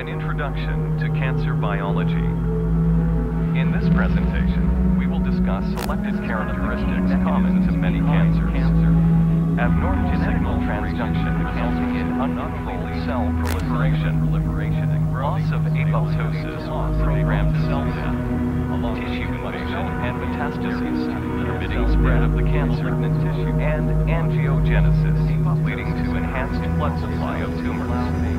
an introduction to cancer biology. In this presentation, we will discuss selected characteristics common to many cancers. Abnormal signal transduction resulting in uncontrolled cell proliferation, loss of apoptosis, programmed cell death, tissue inflammation and metastases, permitting spread of the cancer, and angiogenesis, leading to enhanced blood supply of tumors.